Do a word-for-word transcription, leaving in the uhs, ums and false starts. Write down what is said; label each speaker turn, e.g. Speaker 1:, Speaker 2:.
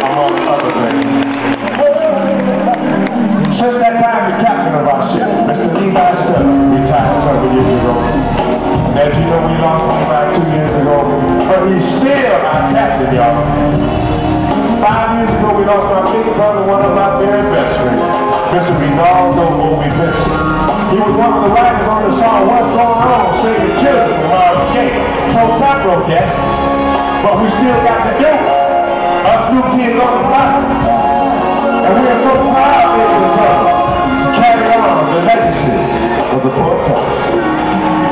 Speaker 1: among other things. Since that time, the captain of our ship, Mister Levi Stubbs, retired several years ago. And as you know, we lost him about two years ago, but he's still our captain, y'all. Five years ago, we lost our big brother, one of our very best friends, Mister Rinaldo Moby Benson. He was one of the writers on the song, What's Going On, Save the Children from Marvin Gaye. So top wrote that, but we still got to do it. Us new kids on the block. And we are so proud, ladies and gentlemen, to carry on the legacy of the Four Tops.